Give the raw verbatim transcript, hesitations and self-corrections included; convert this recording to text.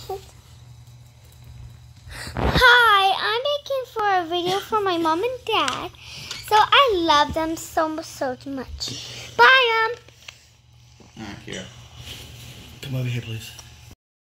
Hi, I'm making for a video for my mom and dad. So I love them so, so much. Bye, um. Ah, here. Come over here, please.